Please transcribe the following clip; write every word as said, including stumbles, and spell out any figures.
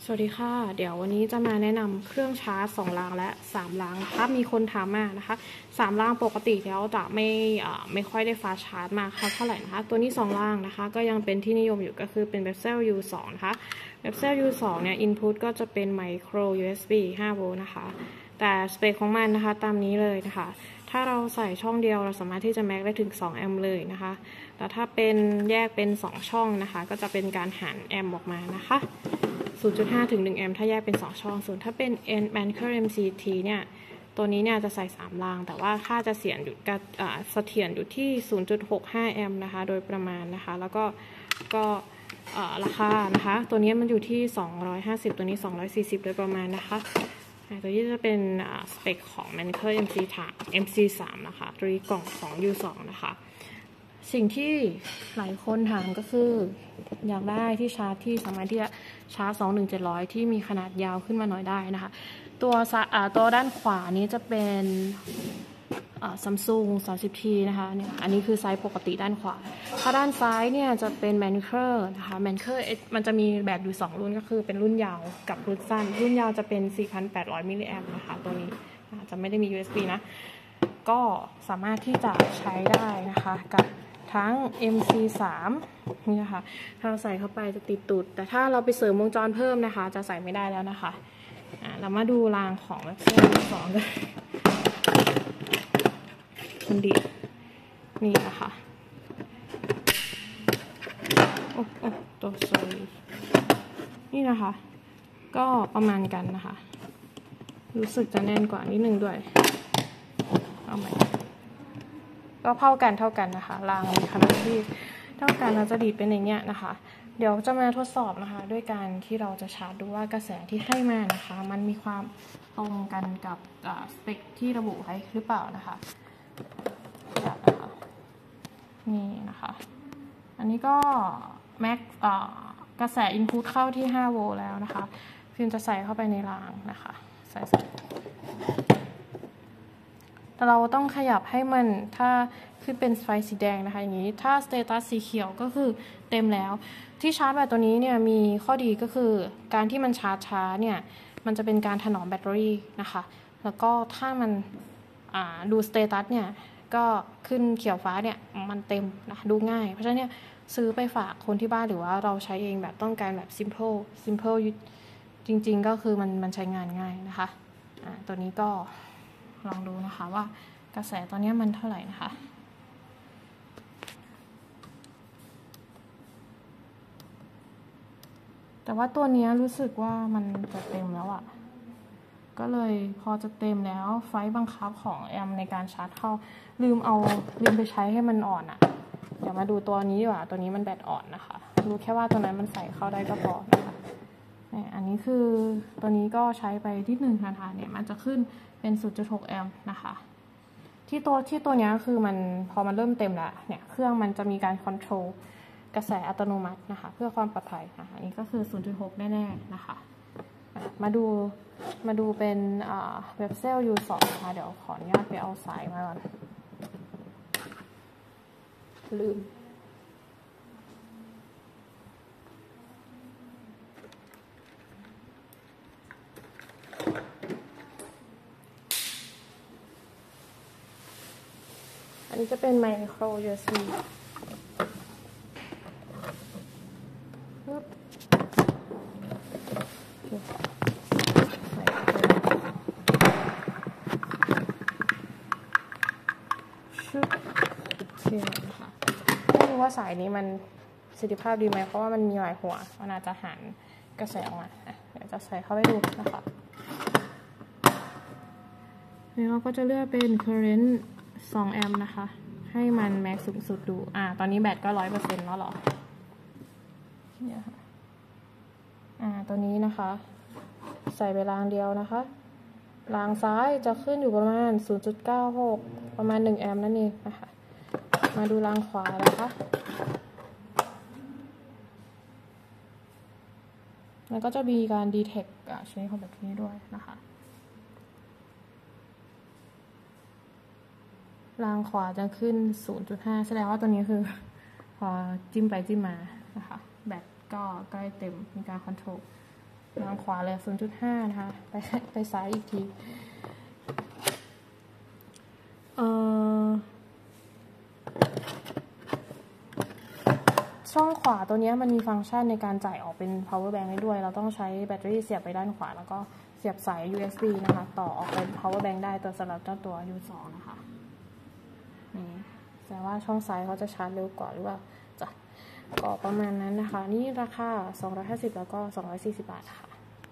วัสดีค่ะเดี๋ยววันนี้จะมาแนะนำเครื่องชาร์จสองรางและสามรางถ้ามีคนถามมานะคะสามรางปกติแล้วจะไม่ไม่ค่อยได้ฟาสต์ชาร์จมากเท่าไหร่นะคะตัวนี้สองรางนะคะก็ยังเป็นที่นิยมอยู่ก็คือเป็น Bezel ยู ทู นะคะ Bezel ยู ทู เนี่ย Input ก็จะเป็น Micro ยู เอส บี ห้าโวลต์นะคะแต่สเปคของมันนะคะตามนี้เลยนะคะถ้าเราใส่ช่องเดียวเราสามารถที่จะแม็กได้ถึงสองแอมป์เลยนะคะแต่ถ้าเป็นแยกเป็นสองช่องนะคะก็จะเป็นการหารแอมป์ออกมานะคะศูนย์จุดห้า ถึงหนึ่งแอมป์ถ้าแยกเป็นสองช่องส่วนถ้าเป็น Anker เอ็ม ซี ที เนี่ยตัวนี้เนี่ยจะใส่สามรางแต่ว่าค่าจะเสียนอยู่กับเสถียรอยู่ที่ ศูนย์จุดหกห้า แอมป์นะคะโดยประมาณนะคะแล้วก็ก็ราคานะคะตัวนี้มันอยู่ที่สองร้อยห้าสิบตัวนี้สองร้อยสี่สิบโดยประมาณนะคะตัวนี้จะเป็นสเปคของ Anker เอ็ม ซี เอ็ม ซี สาม นะคะตัวนี้กล่องของ ยู ทู นะคะสิ่งที่หลายคนถามก็คืออยากได้ที่ชาร์จที่สามารถที่จะชาร์จสองหนึ่งเจ็ดร้อยที่มีขนาดยาวขึ้นมาหน่อยได้นะคะตัวตัวด้านขวานี้จะเป็นซัมซุง สามสิบ ที นะคะเนี่ยอันนี้คือไซส์ปกติด้านขวาถ้าด้านซ้ายเนี่ยจะเป็น Anker นะคะ Anker มันจะมีแบบอยู่สองรุ่นก็คือเป็นรุ่นยาวกับรุ่นสั้นรุ่นยาวจะเป็น สี่พันแปดร้อย มิลลิแอมป์นะคะตัวนี้จะไม่ได้มี ยู เอส บี นะก็สามารถที่จะใช้ได้นะคะกับทั้ง เอ็ม ซี สาม นี่นะคะถ้าเราใส่เข้าไปจะติดตุดแต่ถ้าเราไปเสริมวงจรเพิ่มนะคะจะใส่ไม่ได้แล้วนะคะเรามาดูรางของแบบเส้นสองกันมันดีนี่นะคะโอ้โอ้ตัวสวยนี่นะคะก็ประมาณกันนะคะรู้สึกจะแน่นกว่านิดนึงด้วยเอาใหม่ก็เท่ากันเท่ากันนะคะรางมีขนาดที่เท่ากันเราจะดีดเป็นอย่างเงี้ยนะคะเดี๋ยวจะมาทดสอบนะคะด้วยการที่เราจะชาร์จดูว่ากระแสที่ให้มานะคะมันมีความตรงกันกับสเปคที่ระบุไว้หรือเปล่านะคะนี่นะคะอันนี้ก็แม็กกระแส Input เข้าที่ห้าโวลต์แล้วนะคะพิมจะใส่เข้าไปในรางนะคะใส่แต่เราต้องขยับให้มันถ้าขึ้นเป็นไฟสีแดงนะคะอย่างนี้ถ้าสเตตัสสีเขียวก็คือเต็มแล้วที่ชาร์จแบบตัวนี้เนี่ยมีข้อดีก็คือการที่มันชาร์จช้าเนี่ยมันจะเป็นการถนอมแบตเตอรี่นะคะแล้วก็ถ้ามันดูสเตตัสเนี่ยก็ขึ้นเขียวฟ้าเนี่ยมันเต็มนะคะดูง่ายเพราะฉะนั้นเนี่ยซื้อไปฝากคนที่บ้านหรือว่าเราใช้เองแบบต้องการแบบ simple simple จริงๆก็คือมันมันใช้งานง่ายนะคะอ่าตัวนี้ก็ลองดูนะคะว่ากระแสตอนนี้มันเท่าไหร่นะคะแต่ว่าตัวนี้รู้สึกว่ามันจะเต็มแล้วอะก็เลยพอจะเต็มแล้วไฟบังคับของแอมในการชาร์จเข้าลืมเอาลืมไปใช้ให้มันอ่อนอะเดี๋ยวมาดูตัวนี้ดีกว่าตัวนี้มันแบตอ่อนนะคะรู้แค่ว่าตัวนั้นมันใส่เข้าได้ก็พอนะคะอันนี้คือตัวนี้ก็ใช้ไปที่หนึ่งนะคะเนี่ยมันจะขึ้นเป็น ศูนย์จุดหก แอมป์นะคะที่ตัวที่ตัวนี้คือมันพอมันเริ่มเต็มแล้วเนี่ยเครื่องมันจะมีการคอนโทรลกระแสอัตโนมัตินะคะเพื่อความปลอดภัยนะคะอันนี้ก็คือ ศูนย์จุดหก แน่ๆนะคะมาดูมาดูเป็นเว็บเซล ยู ทู นะคะเดี๋ยวขออนุญาตไปเอาสายมาก่อนลืมอันนี้จะเป็นไมโคร ยู เอส บี ปึ๊บชุบโอเคค่ะไม่รู้ว่าสายนี้มันประสิทธิภาพดีไหมเพราะว่ามันมีหลายหัวมันอาจจะหันกระแสออกมาเดี๋ยวจะใส่เข้าไปดูนะคะแล้วเราก็จะเลือกเป็น current สองแอมป์นะคะให้มันแม็กสูงสุดดูอ่าตอนนี้แบตก็ ร้อยเปอร์เซ็นต์ แล้วหรอเนี่ยค่ะอ่าตัวนี้นะคะใส่ไปรางเดียวนะคะรางซ้ายจะขึ้นอยู่ประมาณ ศูนย์จุดเก้าหก ประมาณหนึ่งแอมป์นั่นเองนะคะมาดูรางขวานะคะมันก็จะมีการ detect ชนิดของแบบนี้ด้วยนะคะรางขวาจะขึ้น ศูนย์จุดห้า แสดงว่าตัวนี้คือพอจิ้มไปจิ้มมานะคะแบตก็ใกล้เต็มมีการคอนโทรลทางขวาเลย ศูนย์จุดห้า นะคะ ไปไปซ้ายอีกทีเอ่อช่องขวาตัวนี้มันมีฟังก์ชันในการจ่ายออกเป็น power bank ได้ด้วยเราต้องใช้แบตเตอรี่เสียบไปด้านขวาแล้วก็เสียบสาย ยู เอส บี นะคะต่อออกเป็น power bank ได้ตัวสำหรับเจ้าตัว ยู ทู นะคะนี่แต่ว่าช่องซ้ายเขาจะชาร์จเร็วกว่าหรือว่าจะก็ประมาณนั้นนะคะนี่ราคาสองร้อยห้าสิบแล้วก็สองร้อยสี่สิบบาทค่ะ